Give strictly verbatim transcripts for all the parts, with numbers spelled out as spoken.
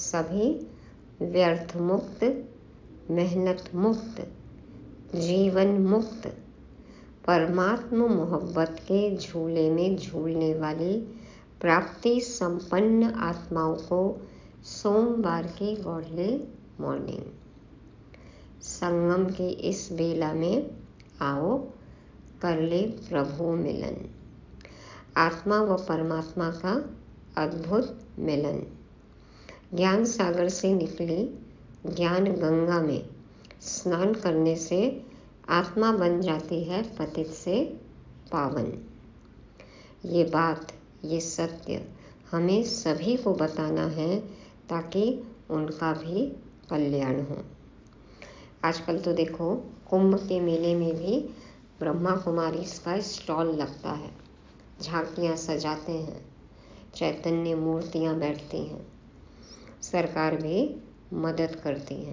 सभी व्यर्थ मुक्त, मेहनत मुक्त, जीवन मुक्त, परमात्मा मोहब्बत के झूले में झूलने वाली प्राप्ति संपन्न आत्माओं को सोमवार की गॉडली मॉर्निंग संगम की इस बेला में आओ, कर ले प्रभु मिलन। आत्मा व परमात्मा का अद्भुत मिलन। ज्ञान सागर से निकली ज्ञान गंगा में स्नान करने से आत्मा बन जाती है पतित से पावन। ये बात, ये सत्य हमें सभी को बताना है ताकि उनका भी कल्याण हो। आजकल तो देखो कुंभ के मेले में भी ब्रह्मा कुमारी का स्टॉल लगता है, झांकियाँ सजाते हैं, चैतन्य मूर्तियाँ बैठती हैं, सरकार भी मदद करती है।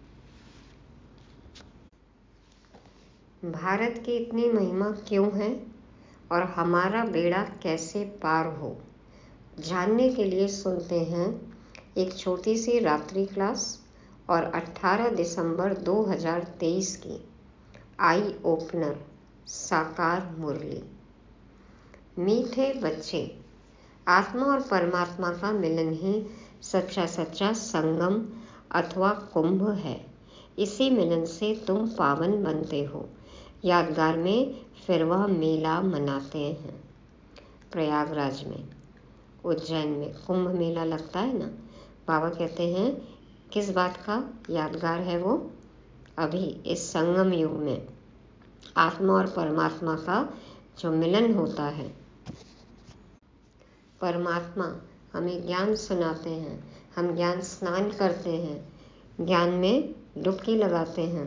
भारत की इतनी महिमा क्यों है और हमारा बेड़ा कैसे पार हो, जानने के लिए सुनते हैं एक छोटी सी रात्रि क्लास और अठारह दिसंबर दो हज़ार तेईस की आई ओपनर साकार मुरली। मीठे बच्चे, आत्मा और परमात्मा का मिलन ही सच्चा सच्चा संगम अथवा कुंभ है। इसी मिलन से तुम पावन बनते हो। यादगार में फिर वह मेला मनाते हैं। प्रयागराज में, उज्जैन में कुंभ मेला लगता है ना। बाबा कहते हैं किस बात का यादगार है वो? अभी इस संगम युग में आत्मा और परमात्मा का जो मिलन होता है। परमात्मा हमें ज्ञान सुनाते हैं, हम ज्ञान स्नान करते हैं, ज्ञान में डुबकी लगाते हैं।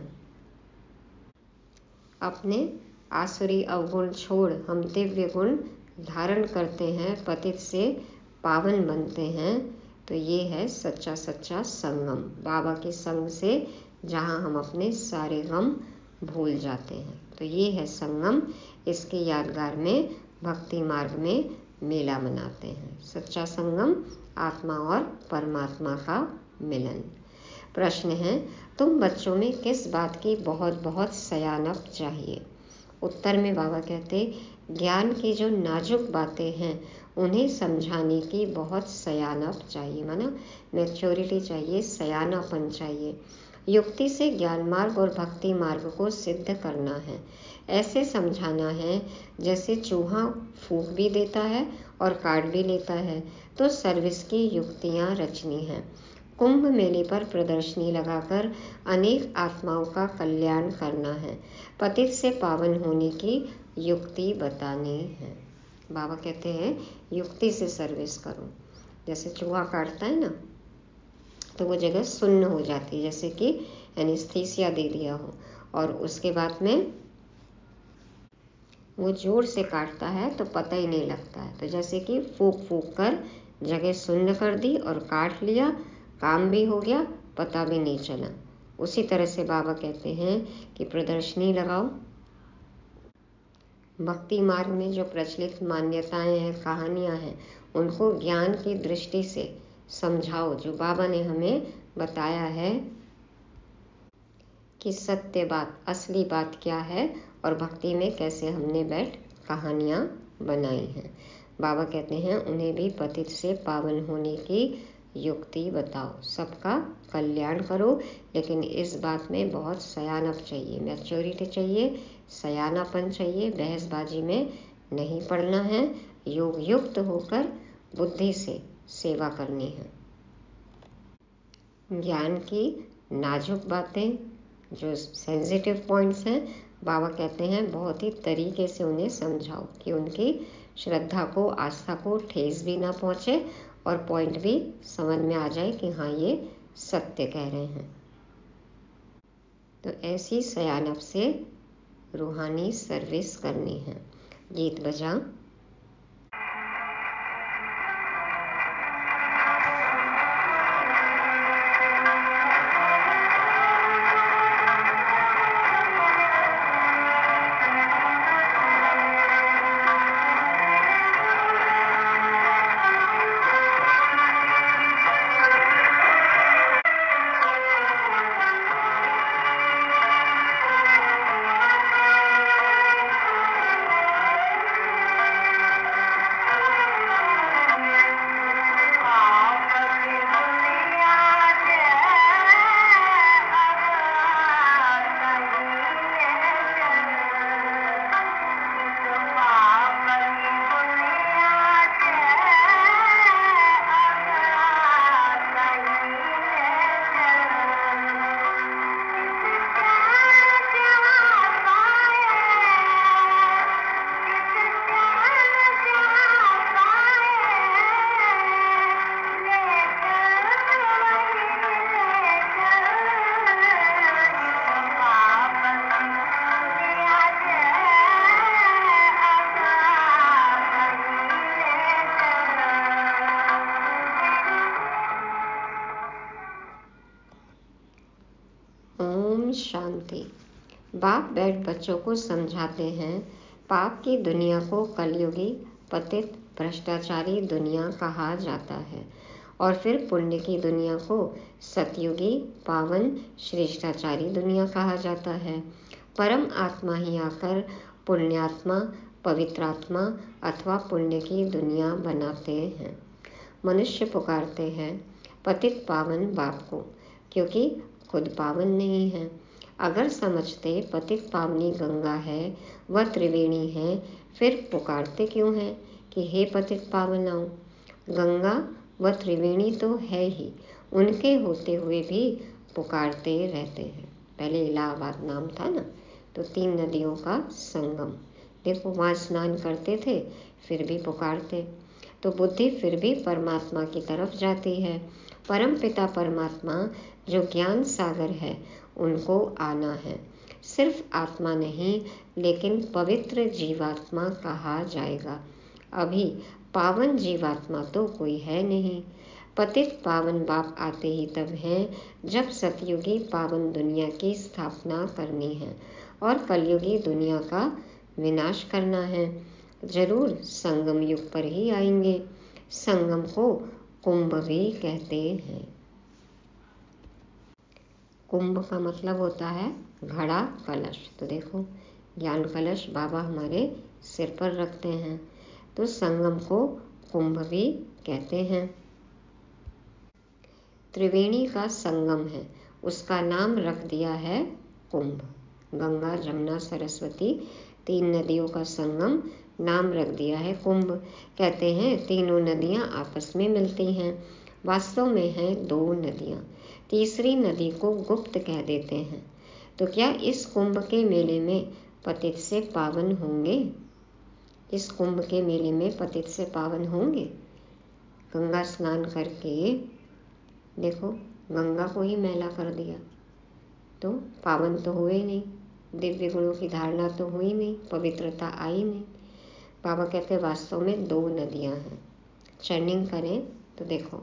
अपने आसुरी अवगुण छोड़ हम दिव्य गुण धारण करते हैं, पतित से पावन बनते हैं। तो ये है सच्चा सच्चा संगम, बाबा के संग से जहाँ हम अपने सारे गम भूल जाते हैं। तो ये है संगम। इसके यादगार में भक्ति मार्ग में मेला मनाते हैं। सच्चा संगम, आत्मा और परमात्मा का मिलन। प्रश्न है, तुम बच्चों में किस बात की बहुत बहुत सयानप चाहिए? उत्तर में बाबा कहते, ज्ञान की जो नाजुक बातें हैं उन्हें समझाने की बहुत सयानप चाहिए, माना मैच्योरिटी चाहिए, सयानापन चाहिए। युक्ति से ज्ञान मार्ग और भक्ति मार्ग को सिद्ध करना है। ऐसे समझाना है जैसे चूहा फूंक भी देता है और काट भी लेता है। तो सर्विस की युक्तियाँ रचनी हैं। कुंभ मेले पर प्रदर्शनी लगाकर अनेक आत्माओं का कल्याण करना है। पतित से पावन होने की युक्ति बतानी है। बाबा कहते हैं युक्ति से सर्विस करो। जैसे चूहा काटता है ना, तो वो जगह सुन्न हो जाती है, जैसे कि एनेस्थीसिया दे दिया हो, और उसके बाद में वो जोर से काटता है तो पता ही नहीं लगता है। तो जैसे कि फूंक फूंक कर जगह सुन्न कर दी और काट लिया, काम भी हो गया, पता भी नहीं चला। उसी तरह से बाबा कहते हैं कि प्रदर्शनी लगाओ। भक्ति मार्ग में जो प्रचलित मान्यताएं हैं, कहानियां हैं, उनको ज्ञान की दृष्टि से समझाओ। जो बाबा ने हमें बताया है कि सत्य बात, असली बात क्या है और भक्ति में कैसे हमने बैठ कहानियां बनाई हैं। बाबा कहते हैं उन्हें भी पतित से पावन होने की युक्ति बताओ। सबका कल्याण करो, लेकिन इस बात में बहुत सयानप चाहिए, मैच्योरिटी चाहिए, सयानापन चाहिए। बहसबाजी में नहीं पड़ना है। योग युक्त होकर बुद्धि से सेवा करनी है। ज्ञान की नाजुक बातें, जो सेंसिटिव पॉइंट्स हैं, बाबा कहते हैं बहुत ही तरीके से उन्हें समझाओ कि उनकी श्रद्धा को, आस्था को ठेस भी ना पहुँचे और पॉइंट भी समझ में आ जाए कि हाँ ये सत्य कह रहे हैं। तो ऐसी सयानप से रूहानी सर्विस करनी है। गीत बजा। शांति। बाप बैठ बच्चों को समझाते हैं, पाप की दुनिया को कलयुगी पतित भ्रष्टाचारी दुनिया कहा जाता है और फिर पुण्य की दुनिया को सतयुगी पावन श्रेष्ठाचारी दुनिया कहा जाता है। परम आत्मा ही आकर पुण्यात्मा, पवित्रात्मा अथवा पुण्य की दुनिया बनाते हैं। मनुष्य पुकारते हैं पतित पावन बाप को, क्योंकि खुद पावन नहीं है। अगर समझते पतित पावनी गंगा है, वह त्रिवेणी है, फिर पुकारते क्यों हैं कि हे पतित पावन आओ। गंगा व त्रिवेणी तो है ही, उनके होते हुए भी पुकारते रहते हैं। पहले इलाहाबाद नाम था ना, तो तीन नदियों का संगम। देखो वहाँ स्नान करते थे, फिर भी पुकारते। तो बुद्धि फिर भी परमात्मा की तरफ जाती है। परम पिता परमात्मा जो ज्ञान सागर है, उनको आना है। सिर्फ आत्मा नहीं, लेकिन पवित्र जीवात्मा कहा जाएगा। अभी पावन जीवात्मा तो कोई है नहीं। पतित पावन बाप आते ही तब हैं जब सतयुगी पावन दुनिया की स्थापना करनी है और कलयुगी दुनिया का विनाश करना है। जरूर संगम युग पर ही आएंगे। संगम को कुंभ भी कहते हैं। कुंभ का मतलब होता है घड़ा, कलश। तो देखो ज्ञान कलश बाबा हमारे सिर पर रखते हैं, तो संगम को कुंभ भी कहते हैं। त्रिवेणी का संगम है, उसका नाम रख दिया है कुंभ। गंगा, जमुना, सरस्वती तीन नदियों का संगम नाम रख दिया है कुंभ। कहते हैं तीनों नदियां आपस में मिलती हैं, वास्तव में हैं दो नदियां। तीसरी नदी को गुप्त कह देते हैं। तो क्या इस कुंभ के मेले में पतित से पावन होंगे? इस कुंभ के मेले में पतित से पावन होंगे? गंगा स्नान करके देखो गंगा को ही मैला कर दिया, तो पावन तो हुए नहीं, दिव्य गुणों की धारणा तो हुई नहीं, पवित्रता आई नहीं। बाबा कहते वास्तव में दो नदियां हैं। चर्निंग करें तो देखो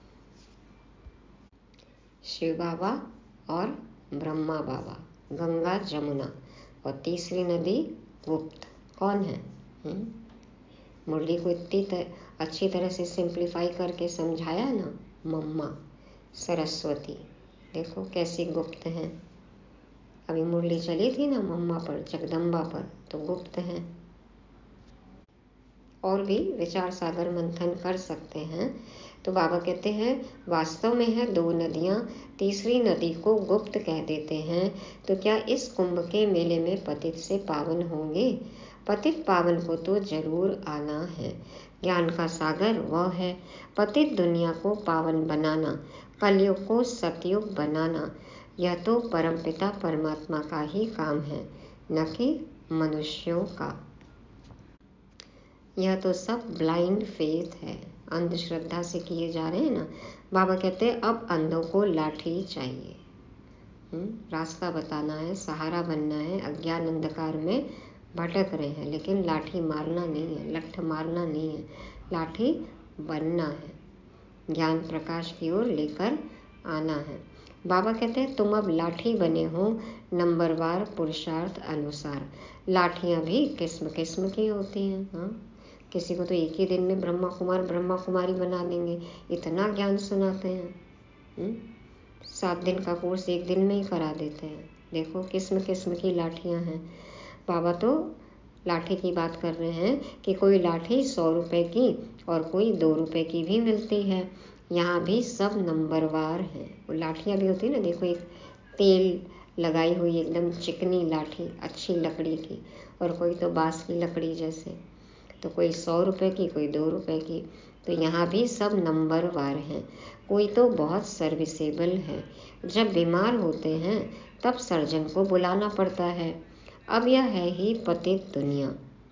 शिव बाबा और ब्रह्मा बाबा, गंगा जमुना, और तीसरी नदी गुप्त। कौन है? हुँ? मुरली को इतनी तर, अच्छी तरह से सिंप्लीफाई करके समझाया ना, मम्मा सरस्वती। देखो कैसी गुप्त हैं। अभी मुरली चली थी ना मम्मा पर, जगदम्बा पर, तो गुप्त हैं। और भी विचार सागर मंथन कर सकते हैं। तो बाबा कहते हैं वास्तव में है दो नदियां, तीसरी नदी को गुप्त कह देते हैं। तो क्या इस कुंभ के मेले में पतित से पावन होंगे? पतित पावन को तो जरूर आना है। ज्ञान का सागर वह है। पतित दुनिया को पावन बनाना, कलयुग को सतयुग बनाना, यह तो परमपिता परमात्मा का ही काम है, न कि मनुष्यों का। यह तो सब ब्लाइंड फेथ है, अंधश्रद्धा से किए जा रहे हैं ना। बाबा कहते हैं अब अंधों को लाठी चाहिए। हुँ? रास्ता बताना है, सहारा बनना है। अज्ञान अंधकार में भटक रहे हैं, लेकिन लाठी मारना नहीं है, लठ मारना नहीं है, लाठी बनना है, ज्ञान प्रकाश की ओर लेकर आना है। बाबा कहते हैं तुम अब लाठी बने हो नंबरवार पुरुषार्थ अनुसार। लाठियाँ भी किस्म किस्म की होती हैं। हाँ, किसी को तो एक ही दिन में ब्रह्मा कुमार ब्रह्मा कुमारी बना देंगे, इतना ज्ञान सुनाते हैं। हुँ? सात दिन का कोर्स एक दिन में ही करा देते हैं। देखो किस्म किस्म की लाठियाँ हैं। बाबा तो लाठी की बात कर रहे हैं कि कोई लाठी सौ रुपए की और कोई दो रुपए की भी मिलती है। यहाँ भी सब नंबरवार हैं। वो लाठियाँ भी होती है ना, देखो एक तेल लगाई हुई एकदम चिकनी लाठी, अच्छी लकड़ी की, और कोई तो बांस की लकड़ी जैसे, तो कोई सौ रुपए की, कोई दो रुपए की। तो यहाँ भी सब नंबरवार हैं। कोई तो बहुत सर्विसेबल है। जब बीमार होते हैं तब सर्जन को बुलाना पड़ता है। अब यह है ही पतित दुनिया।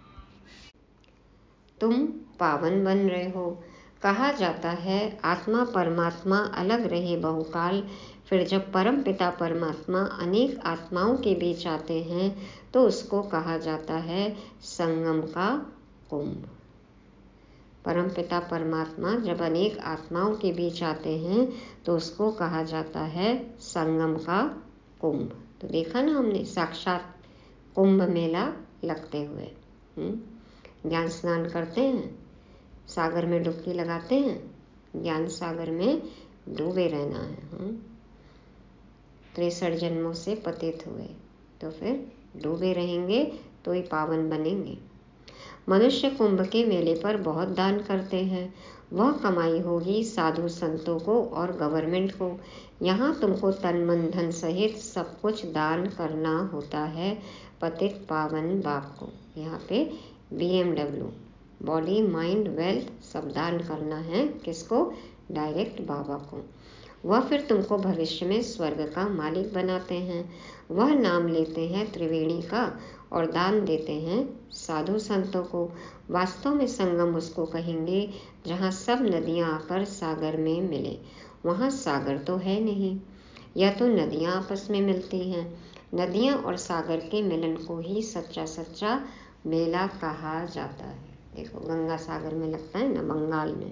तुम पावन बन रहे हो। कहा जाता है आत्मा परमात्मा अलग रहे बहुकाल, फिर जब परम पिता परमात्मा अनेक आत्माओं के बीच आते हैं तो उसको कहा जाता है संगम का कुंभ। परम पिता परमात्मा जब अनेक आत्माओं के बीच आते हैं तो उसको कहा जाता है संगम का कुंभ। तो देखा ना हमने साक्षात कुंभ मेला लगते हुए। ज्ञान स्नान करते हैं, सागर में डुबकी लगाते हैं, ज्ञान सागर में डूबे रहना है। तिरसठ जन्मों से पतित हुए तो फिर डूबे रहेंगे तो ही पावन बनेंगे। मनुष्य कुंभ के मेले पर बहुत दान करते हैं। वह कमाई होगी साधु संतों को और गवर्नमेंट को। यहाँ तुमको तन मन धन सहित सब कुछ दान करना होता है पतित पावन बाप को। यहाँ पे B M W body mind wealth सब दान करना है। किसको? डायरेक्ट बाबा को। वह फिर तुमको भविष्य में स्वर्ग का मालिक बनाते हैं। वह नाम लेते हैं त्रिवेणी का और दान देते हैं साधु संतों को। वास्तव में संगम उसको कहेंगे जहाँ सब नदियाँ आकर सागर में मिले। वहाँ सागर तो है नहीं, यह तो नदियाँ आपस में मिलती हैं। नदियाँ और सागर के मिलन को ही सच्चा सच्चा मेला कहा जाता है। देखो गंगा सागर में लगता है ना, बंगाल में।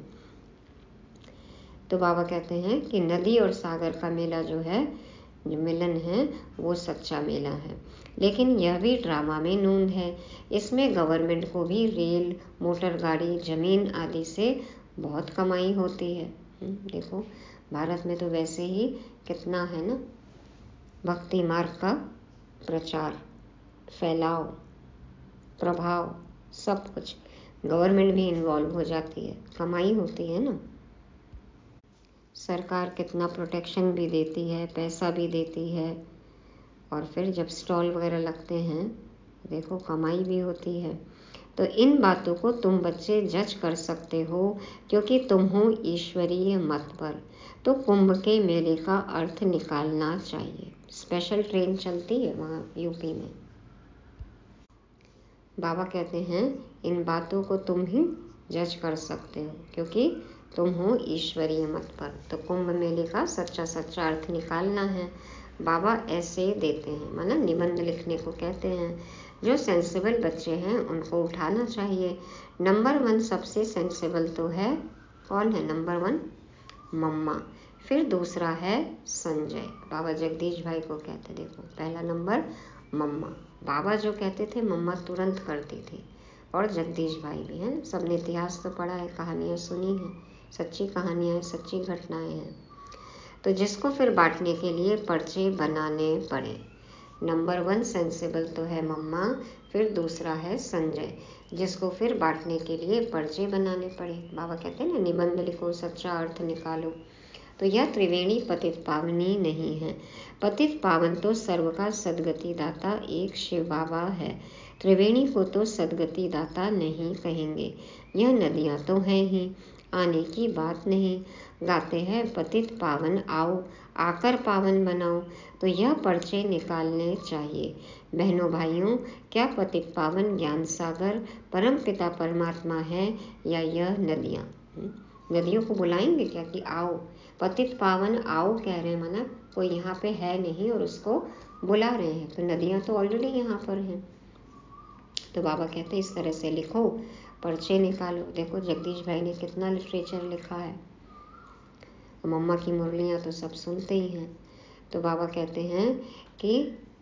तो बाबा कहते हैं कि नदी और सागर का मेला जो है, जो मिलन है, वो सच्चा मेला है। लेकिन यह भी ड्रामा में नून है। इसमें गवर्नमेंट को भी रेल, मोटर गाड़ी, जमीन आदि से बहुत कमाई होती है। देखो भारत में तो वैसे ही कितना है ना, भक्ति मार्ग का प्रचार, फैलाव, प्रभाव, सब कुछ गवर्नमेंट भी इन्वॉल्व हो जाती है, कमाई होती है ना। सरकार कितना प्रोटेक्शन भी देती है, पैसा भी देती है, और फिर जब स्टॉल वगैरह लगते हैं देखो कमाई भी होती है। तो इन बातों को तुम बच्चे जज कर सकते हो क्योंकि तुम हो ईश्वरीय मत पर। तो कुंभ के मेले का अर्थ निकालना चाहिए। स्पेशल ट्रेन चलती है वहाँ यूपी में। बाबा कहते हैं इन बातों को तुम ही जज कर सकते हो क्योंकि तुम हो ईश्वरीय मत पर। तो कुंभ मेले का सच्चा सच्चा अर्थ निकालना है। बाबा ऐसे देते हैं, माना निबंध लिखने को कहते हैं। जो सेंसिबल बच्चे हैं उनको उठाना चाहिए। नंबर वन सबसे सेंसिबल तो है, कौन है नंबर वन? मम्मा। फिर दूसरा है संजय। बाबा जगदीश भाई को कहते, देखो पहला नंबर मम्मा। बाबा जो कहते थे मम्मा तुरंत करती थी। और जगदीश भाई भी हैं। सबने इतिहास तो पढ़ा है, कहानियाँ सुनी हैं, सच्ची कहानियाँ हैं, सच्ची घटनाएं हैं। तो जिसको फिर बांटने के लिए पर्चे बनाने पड़े। नंबर वन सेंसिबल तो है मम्मा, फिर दूसरा है संजय, जिसको फिर बांटने के लिए पर्चे बनाने पड़े। बाबा कहते हैं ना निबंध लिखो, सच्चा अर्थ निकालो। तो यह त्रिवेणी पतित पावनी नहीं है। पतित पावन तो सर्व का सदगति दाता एक शिव बाबा है। त्रिवेणी को तो सदगति दाता नहीं कहेंगे। यह नदियाँ तो हैं ही, आने की बात नहीं। गाते हैं पतित पावन आओ, आकर पावन बनाओ। तो यह पर्चे निकालने चाहिए। बहनों भाइयों, क्या पतित पावन ज्ञान सागर परम पिता परमात्मा है या यह नदियाँ? नदियों को बुलाएंगे क्या कि आओ? पतित पावन आओ कह रहे हैं, माना कोई यहाँ पे है नहीं और उसको बुला रहे हैं। तो नदियाँ तो ऑलरेडी यहाँ पर हैं। तो बाबा कहते हैं इस तरह से लिखो, पर्चे निकालो। देखो जगदीश भाई ने कितना लिटरेचर लिखा है। मम्मा की मुरलियाँ तो सब सुनते ही हैं। तो बाबा कहते हैं कि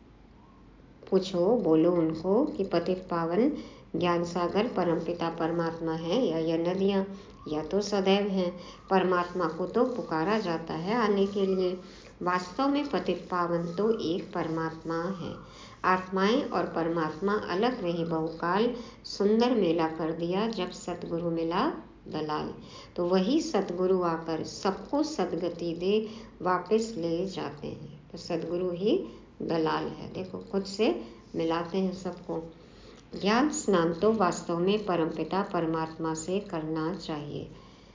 पूछो, बोलो उनको कि पतित पावन ज्ञान सागर परमपिता परमात्मा है या यह नदियाँ? या तो सदैव हैं। परमात्मा को तो पुकारा जाता है आने के लिए। वास्तव में पतित पावन तो एक परमात्मा है। आत्माएं और परमात्मा अलग रही बहुकाल। सुंदर मेला कर दिया जब सतगुरु मिला दलाल। तो वही सतगुरु आकर सबको सदगति दे वापस ले जाते हैं। तो सदगुरु ही दलाल है। देखो खुद से मिलाते हैं सबको। ज्ञान स्नान तो वास्तव में परमपिता परमात्मा से करना चाहिए।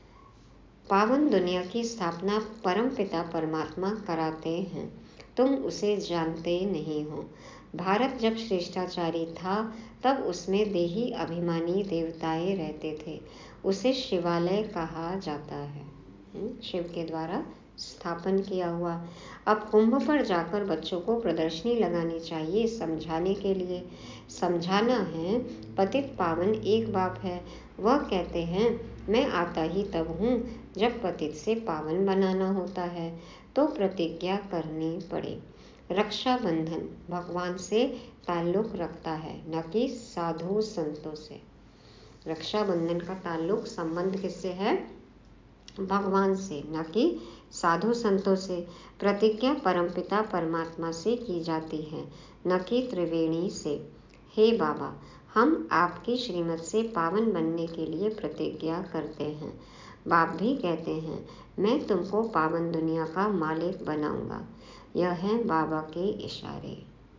पावन दुनिया की स्थापना परमपिता परमात्मा कराते हैं। तुम उसे जानते नहीं हो। भारत जब श्रेष्ठाचारी था तब उसमें देही अभिमानी देवताएं रहते थे। उसे शिवालय कहा जाता है, शिव के द्वारा स्थापन किया हुआ। अब कुंभ पर जाकर बच्चों को प्रदर्शनी लगानी चाहिए समझाने के लिए। समझाना है पतित पावन एक बाप है। वह कहते हैं मैं आता ही तब हूँ जब पतित से पावन बनाना होता है तो प्रतिज्ञा करनी पड़े। रक्षाबंधन भगवान से ताल्लुक रखता है, न कि साधु संतों से। रक्षाबंधन का ताल्लुक, संबंध किससे है? भगवान से, न कि साधु संतों से। प्रतिज्ञा परमपिता परमात्मा से की जाती है, न कि त्रिवेणी से। हे बाबा, हम आपकी श्रीमत से पावन बनने के लिए प्रतिज्ञा करते हैं। बाप भी कहते हैं, मैं तुमको पावन दुनिया का मालिक बनाऊंगा। यह है बाबा के इशारे।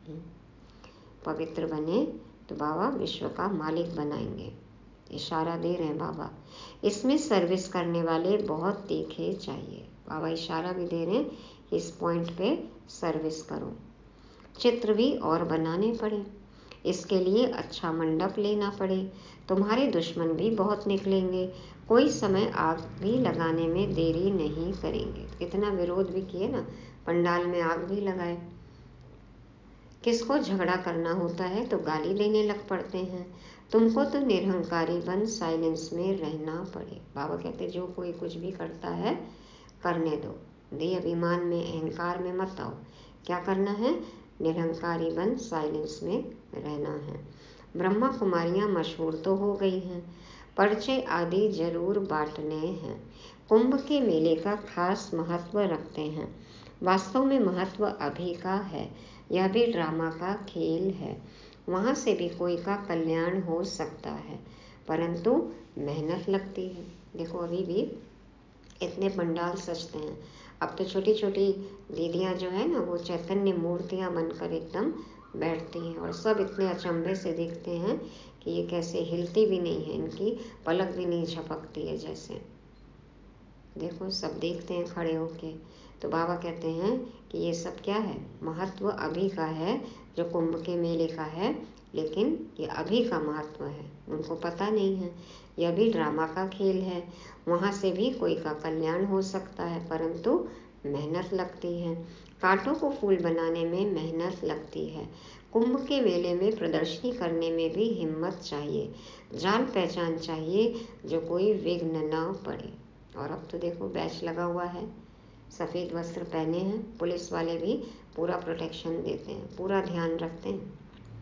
पवित्र बने तो बाबा विश्व का मालिक बनाएंगे। इशारा दे रहे हैं बाबा। इसमें सर्विस करने वाले बहुत तीखे चाहिए। बाबा इशारा भी दे रहे हैं, इस पॉइंट पे सर्विस करो। चित्र भी और बनाने पड़े, इसके लिए अच्छा मंडप लेना पड़े। तुम्हारे दुश्मन भी बहुत निकलेंगे, कोई समय आग भी लगाने में देरी नहीं करेंगे। कितना विरोध भी किए ना, पंडाल में आग भी लगाए। किसको झगड़ा करना होता है तो गाली देने लग पड़ते हैं। तुमको तो निरहंकारी बन साइलेंस में रहना पड़े। बाबा कहते जो कोई कुछ भी करता है करने दो, देह अभिमान में अहंकार में मत आओ। क्या करना है? निरहंकारी बन साइलेंस में रहना है। ब्रह्मा कुमारियाँ मशहूर तो हो गई हैं, परिचय आदि जरूर बांटने हैं। कुंभ के मेले का खास महत्व रखते हैं। वास्तव में महत्व अभी का है, यह भी ड्रामा का खेल है। वहाँ से भी कोई का कल्याण हो सकता है, परंतु मेहनत लगती है। देखो अभी भी इतने पंडाल सजते हैं। अब तो छोटी छोटी दीदियाँ जो है ना, वो चैतन्य मूर्तियाँ बनकर एकदम बैठती हैं और सब इतने अचंभे से देखते हैं कि ये कैसे हिलती भी नहीं है, इनकी पलक भी नहीं झपकती है जैसे। देखो सब देखते हैं खड़े होके। तो बाबा कहते हैं कि ये सब क्या है? महत्व अभी का है, जो कुंभ के मेले का है, लेकिन ये अभी का महत्व है, उनको पता नहीं है। यह भी ड्रामा का खेल है। वहाँ से भी कोई का कल्याण हो सकता है, परंतु मेहनत लगती है। कांटों को फूल बनाने में मेहनत लगती है। कुंभ के मेले में प्रदर्शनी करने में भी हिम्मत चाहिए, जान पहचान चाहिए, जो कोई विघ्न न पड़े। और अब तो देखो बैच लगा हुआ है, सफ़ेद वस्त्र पहने हैं, पुलिस वाले भी पूरा प्रोटेक्शन देते हैं, पूरा ध्यान रखते हैं।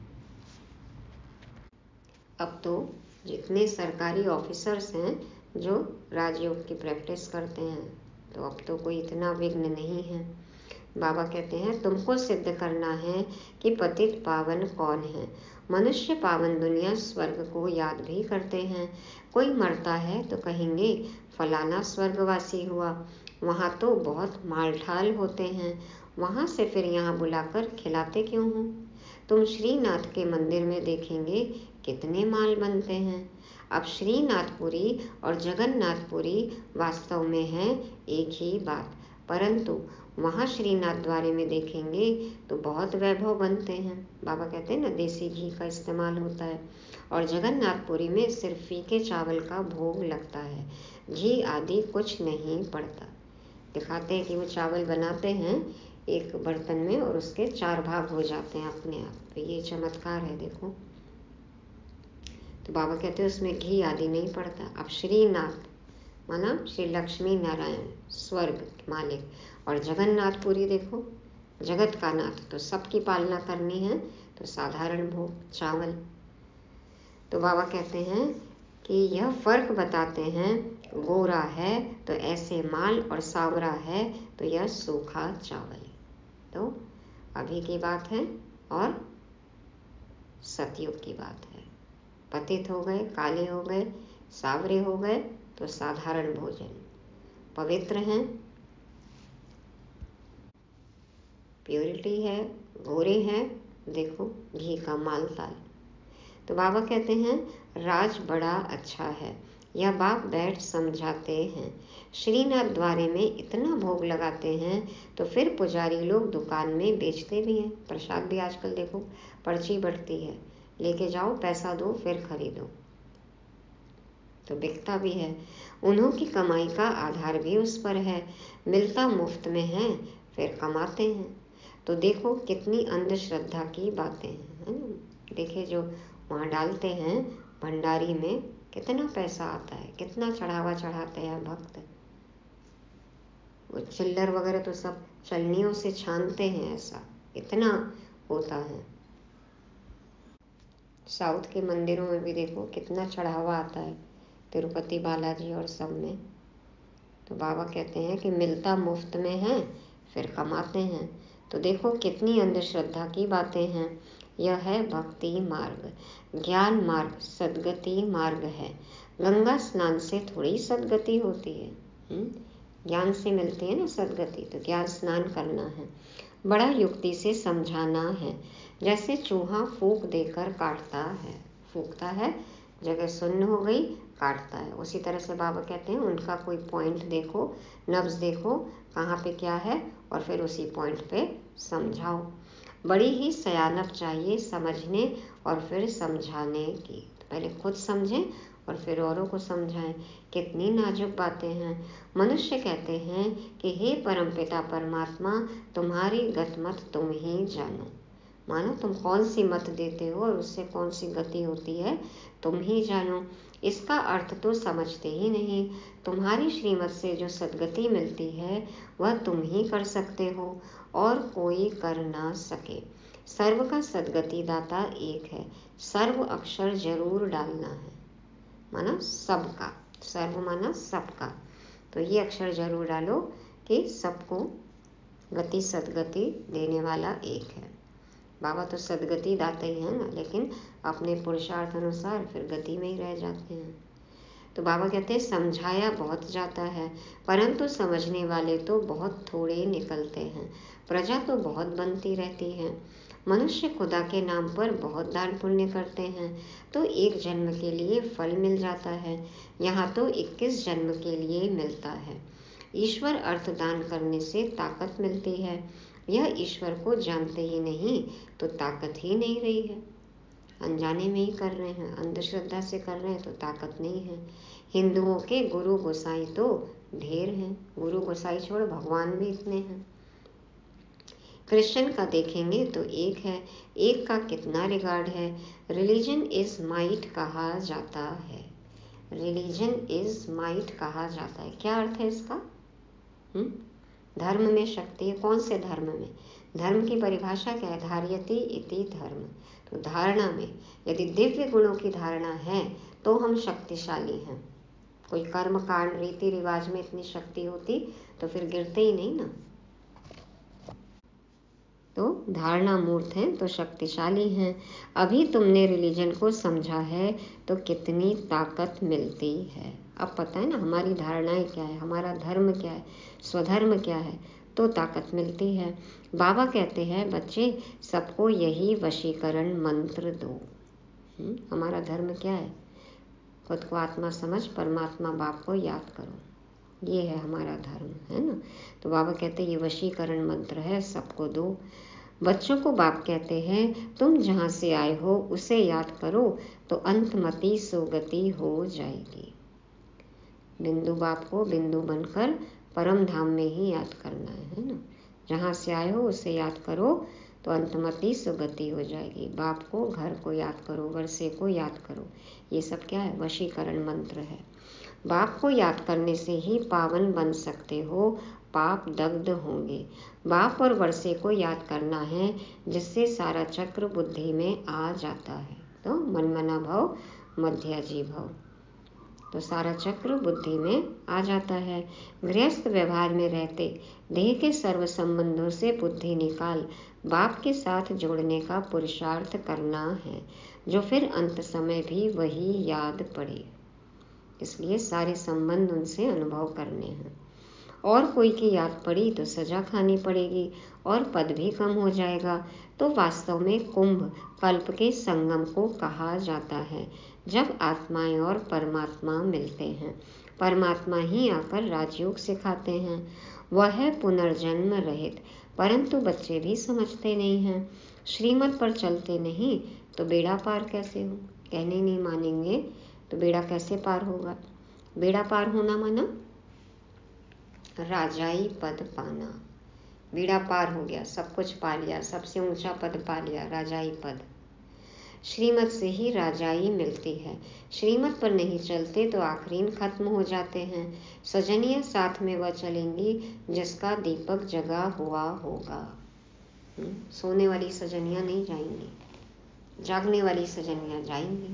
अब तो जितने सरकारी ऑफिसर्स हैं जो राजयोग की प्रैक्टिस करते हैं, तो अब तो कोई इतना विघ्न नहीं है। बाबा कहते हैं तुमको सिद्ध करना है कि पतित पावन कौन है। मनुष्य पावन दुनिया स्वर्ग को याद भी करते हैं। कोई मरता है तो कहेंगे फलाना स्वर्गवासी हुआ, वहाँ तो बहुत मालठाल होते हैं, वहाँ से फिर यहाँ बुलाकर खिलाते क्यों हो? तुम श्रीनाथ के मंदिर में देखेंगे कितने माल बनते हैं। अब श्रीनाथपुरी और जगन्नाथपुरी वास्तव में है एक ही बात, परंतु वहाँ श्रीनाथ द्वारे में देखेंगे तो बहुत वैभव बनते हैं। बाबा कहते हैं ना, देसी घी का इस्तेमाल होता है, और जगन्नाथपुरी में सिर्फ फीके चावल का भोग लगता है, घी आदि कुछ नहीं पड़ता। दिखाते हैं कि वो चावल बनाते हैं एक बर्तन में और उसके चार भाग हो जाते हैं अपने आप। तो ये चमत्कार है देखो। तो बाबा कहते हैं उसमें घी आदि नहीं पड़ता। अब श्रीनाथ माना श्री लक्ष्मी नारायण स्वर्ग मालिक, और जगन्नाथपुरी देखो जगत का नाथ, तो सबकी पालना करनी है, तो साधारण भोग चावल। तो बाबा कहते हैं कि यह फर्क बताते हैं, गोरा है तो ऐसे माल और सावरा है तो यह सूखा चावल। तो अभी की बात है और सतयुग की बात है। पतित हो गए, काले हो गए, सावरे हो गए तो साधारण भोजन। पवित्र हैं, प्योरिटी है, गोरे हैं, देखो घी का माल ताल। तो बाबा कहते हैं राज बड़ा अच्छा है, यह बाप बैठ समझाते हैं। श्रीनाथ द्वारे में इतना भोग लगाते हैं तो फिर पुजारी लोग दुकान में बेचते भी हैं। प्रसाद भी आजकल देखो पर्ची बढ़ती है, लेके जाओ पैसा दो फिर खरीदो, तो बिकता भी है। उन्हों की कमाई का आधार भी उस पर है, मिलता मुफ्त में है फिर कमाते हैं। तो देखो कितनी अंधश्रद्धा की बातें हैं, है ना। देखिए जो वहाँ डालते हैं भंडारी में कितना पैसा आता है, कितना चढ़ावा चढ़ाते हैं भक्त। वो चिल्लर वगैरह तो सब चलनियों से छानते हैं ऐसा, इतना होता है। साउथ के मंदिरों में भी देखो कितना चढ़ावा आता है, तिरुपति बालाजी और सब में। तो बाबा कहते हैं कि मिलता मुफ्त में है, फिर कमाते हैं। तो देखो कितनी अंधश्रद्धा की बातें हैं। यह है भक्ति मार्ग, ज्ञान मार्ग, सद्गति मार्ग है। गंगा स्नान से थोड़ी सद्गति होती है, हुँ? ज्ञान से मिलती है ना सद्गति। तो ज्ञान स्नान करना है, बड़ा युक्ति से समझाना है। जैसे चूहा फूंक देकर काटता है, फूंकता है, जगह सुन्न हो गई, काटता है। उसी तरह से बाबा कहते हैं उनका कोई पॉइंट देखो, नब्ज देखो कहाँ पे क्या है, और फिर उसी पॉइंट पे समझाओ। बड़ी ही सयानप चाहिए समझने और फिर समझाने की। तो पहले खुद समझें और फिर औरों को समझाएं। कितनी नाजुक बातें हैं। मनुष्य कहते हैं कि हे परमपिता परमात्मा, तुम्हारी गत मत तुम ही जानो। मानो तुम कौन सी मत देते हो और उससे कौन सी गति होती है, तुम ही जानो। इसका अर्थ तो समझते ही नहीं। तुम्हारी श्रीमत से जो सद्गति मिलती है वह तुम ही कर सकते हो और कोई कर ना सके। सर्व का सद्गति दाता एक है, सर्व अक्षर जरूर डालना है। माना सबका, सर्व माना सबका, तो ये अक्षर जरूर डालो कि सबको गति सद्गति देने वाला एक है। बाबा तो सद्गति दाते ही हैं ना, लेकिन अपने पुरुषार्थ अनुसार फिर गति में ही रह जाते हैं। तो बाबा कहते हैं समझाया बहुत जाता है, परंतु समझने वाले तो बहुत थोड़े निकलते हैं। प्रजा तो बहुत बनती रहती है। मनुष्य खुदा के नाम पर बहुत दान पुण्य करते हैं तो एक जन्म के लिए फल मिल जाता है, यहाँ तो इक्कीस जन्म के लिए मिलता है। ईश्वर अर्थ दान करने से ताकत मिलती है। यह ईश्वर को जानते ही नहीं तो ताकत ही नहीं रही है। अनजाने में ही कर रहे हैं, अंधश्रद्धा से कर रहे हैं तो ताकत नहीं है। हिंदुओं के गुरु गोसाई तो ढेर हैं, गुरु गोसाई छोड़ भगवान भी इतने हैं। क्रिश्चियन का देखेंगे तो एक है, एक का कितना रिगार्ड है। रिलीजन इज माइट कहा जाता है, रिलीजन इज माइट कहा जाता है। क्या अर्थ है इसका? हुँ? धर्म में शक्ति है। कौन से धर्म में? धर्म की परिभाषा क्या है? धार्यति इति धर्म। तो धारणा में यदि दिव्य गुणों की धारणा है तो हम शक्तिशाली हैं। कोई कर्म कांड रीति रिवाज में इतनी शक्ति होती तो फिर गिरते ही नहीं ना। तो धारणा मूर्त है तो शक्तिशाली हैं। अभी तुमने रिलीजन को समझा है तो कितनी ताकत मिलती है। अब पता है ना हमारी धारणाएं क्या है, हमारा धर्म क्या है, स्वधर्म क्या है, तो ताकत मिलती है। बाबा कहते हैं बच्चे सबको यही वशीकरण मंत्र दो। हुँ? हमारा धर्म क्या है? खुद को आत्मा समझ परमात्मा बाप को याद करो, ये है हमारा धर्म, है ना। तो बाबा कहते हैं ये वशीकरण मंत्र है, सबको दो। बच्चों को बाप कहते हैं तुम जहाँ से आए हो उसे याद करो तो अंतमति सुगति हो जाएगी। बिंदु बाप को बिंदु बनकर परम धाम में ही याद करना है, है ना। जहाँ से आए हो उसे याद करो तो अंतमति सुगति हो जाएगी। बाप को, घर को याद करो, वर्षे को याद करो। ये सब क्या है? वशीकरण मंत्र है। बाप को याद करने से ही पावन बन सकते हो, पाप दग्ध होंगे। बाप और वर्षे को याद करना है जिससे सारा चक्र बुद्धि में आ जाता है। तो मनमना भव मध्याजी भव, तो सारा चक्र बुद्धि में आ जाता है। गृहस्थ व्यवहार में रहते देह के सर्व संबंधों से बुद्धि निकाल बाप के साथ जोड़ने का पुरुषार्थ करना है, जो फिर अंत समय भी वही याद पड़े। इसलिए सारे संबंध उनसे अनुभव करने हैं। और कोई की याद पड़ी तो सजा खानी पड़ेगी और पद भी कम हो जाएगा। तो वास्तव में कुंभ कल्प के संगम को कहा जाता है, जब आत्माएं और परमात्मा मिलते हैं। परमात्मा ही आकर राजयोग सिखाते हैं। वह है पुनर्जन्म रहित, परंतु बच्चे भी समझते नहीं हैं। श्रीमत पर चलते नहीं तो बेड़ा पार कैसे हो? कहने नहीं मानेंगे तो बेड़ा कैसे पार होगा? बेड़ा पार होना माना राजाई पद पाना। बेड़ा पार हो गया, सब कुछ पा लिया, सबसे ऊंचा पद पा लिया, राजाई पद। श्रीमत से ही राजाई मिलती है। श्रीमत पर नहीं चलते तो आखरीन खत्म हो जाते हैं। सजनिया साथ में वह चलेंगी जिसका दीपक जगा हुआ होगा। सोने वाली सजनियाँ नहीं जाएंगी, जागने वाली सजनियाँ जाएंगी।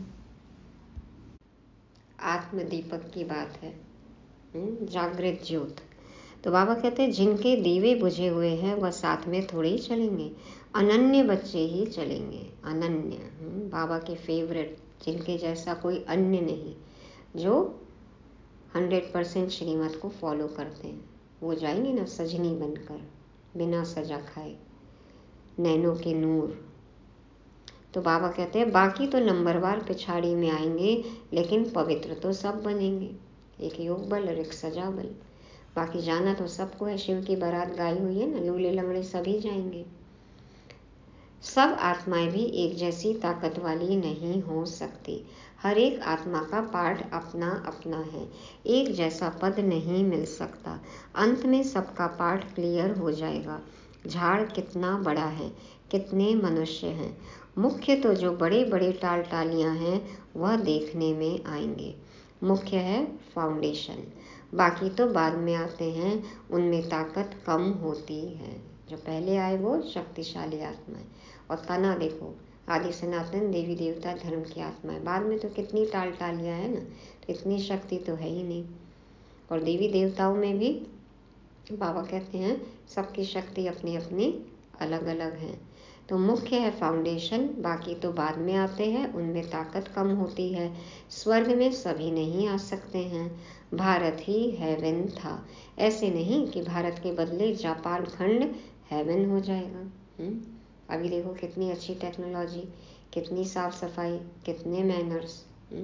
आत्मदीपक की बात है, जागृत ज्योत। तो बाबा कहते हैं जिनके दीवे बुझे हुए हैं वह साथ में थोड़े ही चलेंगे, अनन्य बच्चे ही चलेंगे। अनन्य, बाबा के फेवरेट, जिनके जैसा कोई अन्य नहीं, जो हंड्रेड परसेंट श्रीमत को फॉलो करते हैं, वो जाएंगे ना सजनी बनकर, बिना सजा खाए, नैनों के नूर। तो बाबा कहते हैं बाकी तो नंबरवार पिछाड़ी में आएंगे, लेकिन पवित्र तो सब बनेंगे। एक योग बल और एक सजा बल। बाकी जाना तो सबको है, शिव की बारात गाई हुई है ना, लूले लंगड़े सभी जाएंगे। सब आत्माएं भी एक जैसी ताकत वाली नहीं हो सकती। हर एक आत्मा का पाठ अपना अपना है, एक जैसा पद नहीं मिल सकता। अंत में सबका पाठ क्लियर हो जाएगा। झाड़ कितना बड़ा है, कितने मनुष्य हैं, मुख्य तो जो बड़े बड़े टाल टालियाँ हैं वह देखने में आएंगे। मुख्य है फाउंडेशन, बाकी तो बाद में आते हैं, उनमें ताकत कम होती है। जो पहले आए वो शक्तिशाली आत्माएं, और तना देखो आदि सनातन देवी देवता धर्म की आत्माएं, बाद में तो कितनी टाल टालियाँ है ना, तो इतनी शक्ति तो है ही नहीं। और देवी देवताओं में भी बाबा कहते हैं सबकी शक्ति अपनी अपनी अलग अलग है। तो मुख्य है फाउंडेशन, बाकी तो बाद में आते हैं, उनमें ताकत कम होती है। स्वर्ग में सभी नहीं आ सकते हैं, भारत ही हेवन था। ऐसे नहीं कि भारत के बदले जापान खंड हेवन हो जाएगा। हुँ? अभी देखो कितनी अच्छी टेक्नोलॉजी, कितनी साफ सफाई, कितने मैनर्स।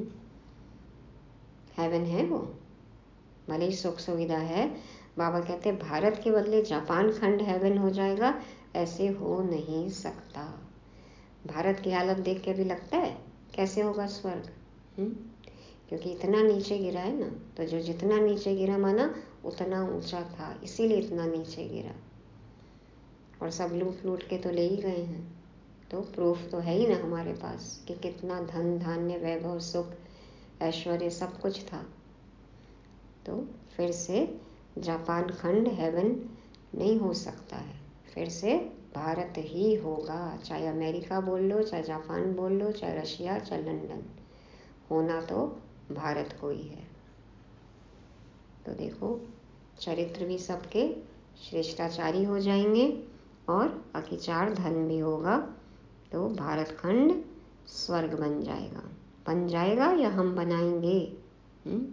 हेवन है वो, भले ही सुख सुविधा है। बाबा कहते हैं भारत के बदले जापान खंड हेवन हो जाएगा, ऐसे हो नहीं सकता। भारत की हालत देख के भी लगता है कैसे होगा स्वर्ग, हुँ? क्योंकि इतना नीचे गिरा है ना, तो जो जितना नीचे गिरा माना उतना ऊंचा था, इसीलिए इतना नीचे गिरा। और सब लूट लूट के तो ले ही गए हैं, तो प्रूफ तो है ही ना हमारे पास कि कितना धन धान्य वैभव सुख ऐश्वर्य सब कुछ था। तो फिर से जापान खंड हेवन नहीं हो सकता है, फिर से भारत ही होगा। चाहे अमेरिका बोल लो, चाहे जापान बोल लो, चाहे रशिया, चाहे लंदन, होना तो भारत को ही है। तो देखो चरित्र भी सबके श्रेष्ठाचारी हो जाएंगे और अकिचार धन भी होगा, तो भारत खंड स्वर्ग बन जाएगा। बन जाएगा या हम बनाएंगे? हुँ?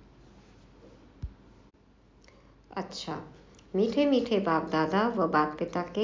अच्छा, मीठे मीठे बाप दादा व बाप पिता के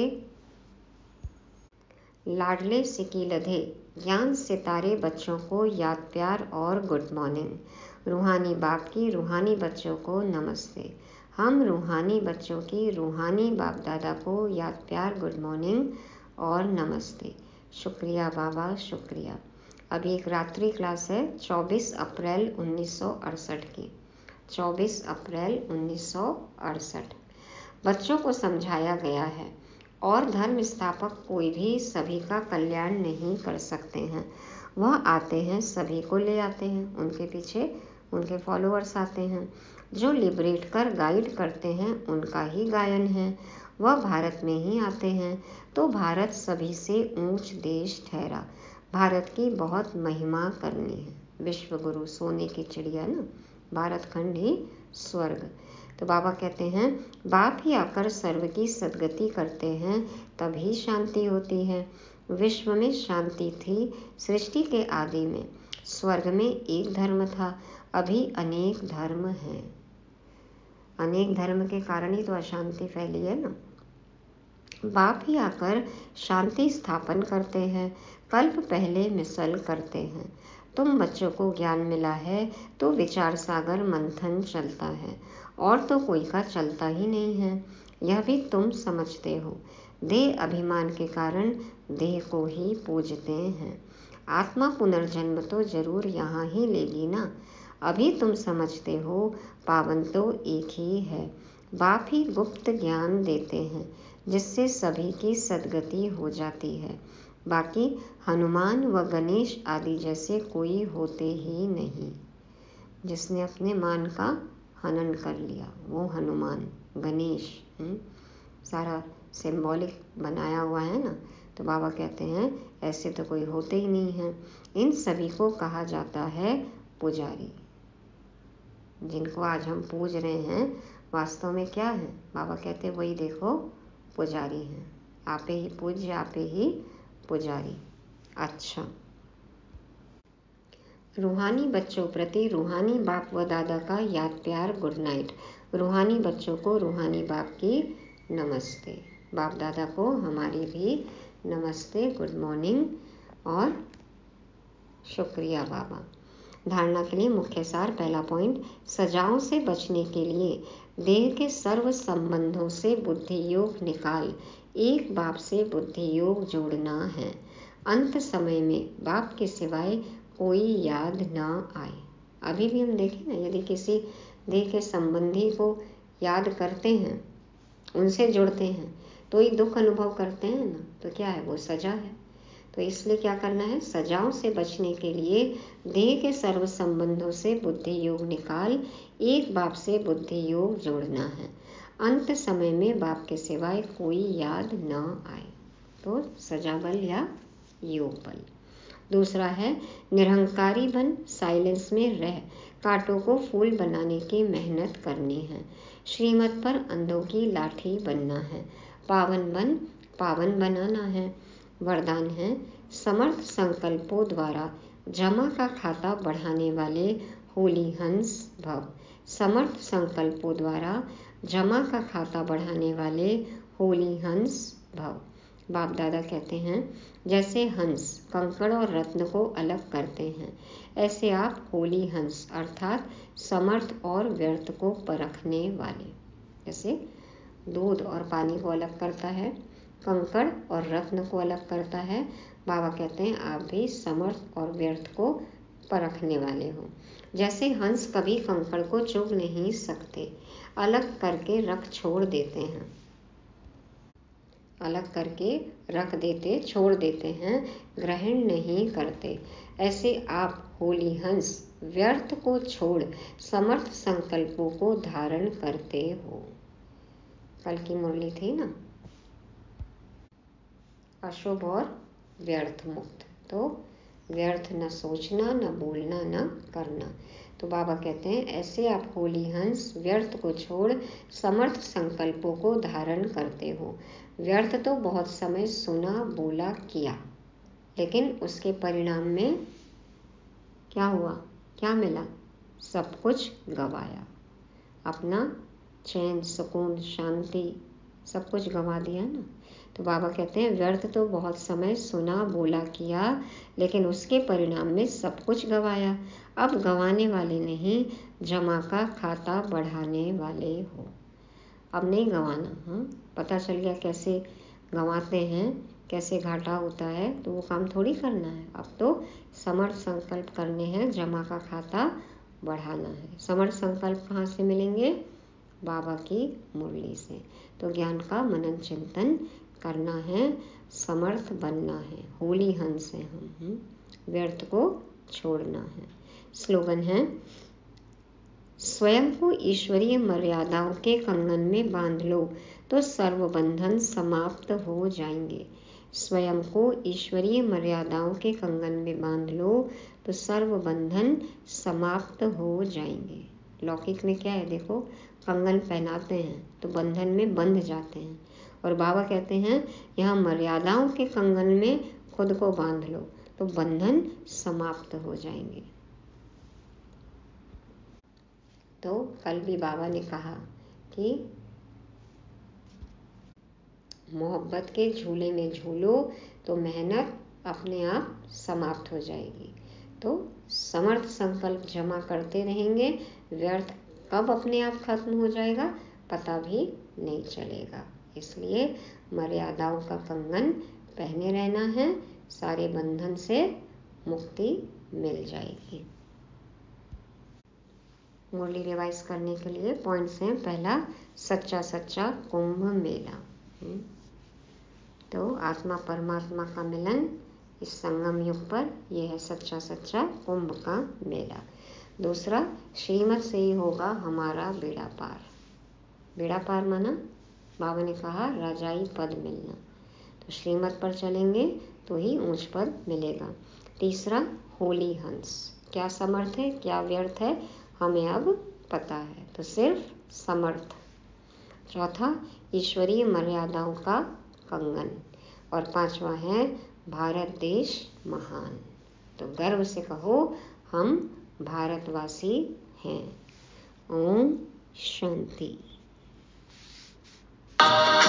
लाडले सिकी लधे ज्ञान सितारे बच्चों को याद प्यार और गुड मॉर्निंग। रूहानी बाप की रूहानी बच्चों को नमस्ते। हम रूहानी बच्चों की रूहानी बाप दादा को याद प्यार गुड मॉर्निंग और नमस्ते। शुक्रिया बाबा, शुक्रिया। अभी एक रात्रि क्लास है चौबीस अप्रैल उन्नीस सौ अड़सठ की, चौबीस अप्रैल उन्नीस सौ अड़सठ। बच्चों को समझाया गया है और धर्म स्थापक कोई भी सभी का कल्याण नहीं कर सकते हैं। वह आते हैं, सभी को ले आते हैं, उनके पीछे उनके फॉलोअर्स आते हैं। जो लिबरेट कर गाइड करते हैं उनका ही गायन है। वह भारत में ही आते हैं, तो भारत सभी से ऊंच देश ठहरा। भारत की बहुत महिमा करनी है। विश्व गुरु सोने की चिड़िया ना, भारत खंड ही स्वर्ग। तो बाबा कहते हैं बाप ही आकर सर्व की सद्गति करते हैं, तभी शांति होती है। विश्व में शांति थी सृष्टि के आदि में। स्वर्ग में एक धर्म था, अभी अनेक धर्म हैं। अनेक धर्म के कारण ही तो अशांति फैली है ना। बाप ही आकर शांति स्थापन करते हैं, कल्प पहले मिसल करते हैं। तुम बच्चों को ज्ञान मिला है तो विचार सागर मंथन चलता है, और तो कोई का चलता ही नहीं है। यह भी तुम समझते हो। देह अभिमान के कारण देह को ही पूजते हैं। आत्मा पुनर्जन्म तो जरूर यहाँ ही लेगी ना। अभी तुम समझते हो पावन तो एक ही है। बाप ही गुप्त ज्ञान देते हैं, जिससे सभी की सद्गति हो जाती है। बाकी हनुमान व गणेश आदि जैसे कोई होते ही नहीं। जिसने अपने मान का हनन कर लिया वो हनुमान गणेश। हुँ? सारा सिंबॉलिक बनाया हुआ है ना। तो बाबा कहते हैं ऐसे तो कोई होते ही नहीं हैं। इन सभी को कहा जाता है पुजारी। जिनको आज हम पूज रहे हैं वास्तव में क्या है? बाबा कहते हैं वही देखो पुजारी हैं। आपे ही पूज्य, आपे ही पुजारी। अच्छा, रूहानी बच्चों प्रति रूहानी बाप व दादा का याद प्यार गुड नाइट। रूहानी बच्चों को रूहानी बाप की नमस्ते, बाप दादा को हमारी भी नमस्ते, गुड मॉर्निंग और शुक्रिया बाबा। धारणा के लिए मुख्य सार। पहला पॉइंट, सजाओं से बचने के लिए देह के सर्व संबंधों से बुद्धि योग निकाल एक बाप से बुद्धि योग जोड़ना है। अंत समय में बाप के सिवाय कोई याद ना आए। अभी भी हम देखें ना, यदि किसी देह के संबंधी को याद करते हैं, उनसे जुड़ते हैं, तो ही दुख अनुभव करते हैं ना, तो क्या है? वो सजा है। तो इसलिए क्या करना है? सजाओं से बचने के लिए देह के सर्व संबंधों से बुद्धि योग निकाल एक बाप से बुद्धि योग जोड़ना है। अंत समय में बाप के सिवाय कोई याद न आए। तो सजा बल या योग बल। दूसरा है निरहंकारी बन, साइलेंस में रह, कांटों को फूल बनाने की मेहनत करनी है। श्रीमत पर अंधों की लाठी बनना है। पावन बन, पावन बनाना है। वरदान है समर्थ संकल्पों द्वारा जमा का खाता बढ़ाने वाले होली हंस भव। समर्थ संकल्पों द्वारा जमा का खाता बढ़ाने वाले होली हंस भव। बाप दादा कहते हैं जैसे हंस कंकड़ और रत्न को अलग करते हैं, ऐसे आप होली हंस अर्थात समर्थ और व्यर्थ को परखने वाले। जैसे दूध और पानी को अलग करता है, कंकड़ और रत्न को अलग करता है, बाबा कहते हैं आप भी समर्थ और व्यर्थ को परखने वाले हो। जैसे हंस कभी कंकड़ को चुग नहीं सकते, अलग करके रख छोड़ देते हैं, अलग करके रख देते छोड़ देते हैं, ग्रहण नहीं करते, ऐसे आप होली हंस व्यर्थ को छोड़ समर्थ संकल्पों को धारण करते हो। कल की मुरली थी ना, अशुभ और व्यर्थ मुक्त। तो व्यर्थ न सोचना, न बोलना, न करना। तो बाबा कहते हैं ऐसे आप होली हंस व्यर्थ को छोड़ समर्थ संकल्पों को धारण करते हो। व्यर्थ तो बहुत समय सुना, बोला, किया, लेकिन उसके परिणाम में क्या हुआ? क्या मिला? सब कुछ गवाया। अपना चैन, सुकून, शांति सब कुछ गंवा दिया ना। तो बाबा कहते हैं व्यर्थ तो बहुत समय सुना, बोला, किया, लेकिन उसके परिणाम में सब कुछ गवाया। अब गंवाने वाले नहीं, जमा का खाता बढ़ाने वाले हो। अब नहीं गंवाना। हाँ, पता चल गया कैसे गंवाते हैं, कैसे घाटा होता है, तो वो काम थोड़ी करना है। अब तो समर्थ संकल्प करने हैं, जमा का खाता बढ़ाना है। समर्थ संकल्प कहाँ से मिलेंगे? बाबा की मुरली से। तो ज्ञान का मनन चिंतन करना है, समर्थ बनना है, होली हंस है हम, व्यर्थ को छोड़ना है। स्लोगन है स्वयं को ईश्वरीय मर्यादाओं के कंगन में बांध लो तो सर्व बंधन समाप्त हो जाएंगे। स्वयं को ईश्वरीय मर्यादाओं के कंगन में बांध लो तो सर्व बंधन समाप्त हो जाएंगे। लौकिक में क्या है? देखो, कंगन पहनाते हैं तो बंधन में बंध जाते हैं, और बाबा कहते हैं यहाँ मर्यादाओं के कंगन में खुद को बांध लो तो बंधन समाप्त हो जाएंगे। तो कल भी बाबा ने कहा कि मोहब्बत के झूले में झूलो तो मेहनत अपने आप समाप्त हो जाएगी। तो समर्थ संकल्प जमा करते रहेंगे, व्यर्थ कब अपने आप खत्म हो जाएगा पता भी नहीं चलेगा। इसलिए मर्यादाओं का कंगन पहने रहना है, सारे बंधन से मुक्ति मिल जाएगी। मुरली रिवाइज करने के लिए पॉइंट्स हैं। पहला, सच्चा सच्चा कुंभ मेला। तो आत्मा परमात्मा का मिलन इस संगम युग पर, यह है सच्चा सच्चा कुंभ का मेला। दूसरा, श्रीमत से ही होगा हमारा बेड़ा पार। बेड़ा पार माना बाबा ने कहा रजाई पद मिलना, तो श्रीमत पर चलेंगे तो ही ऊंच पद मिलेगा। तीसरा होली हंस, क्या समर्थ है क्या व्यर्थ है हमें अब पता है, तो सिर्फ समर्थ। चौथा ईश्वरीय मर्यादाओं का कंगन, और पांचवा है भारत देश महान, तो गर्व से कहो हम भारतवासी हैं। ओम शांति।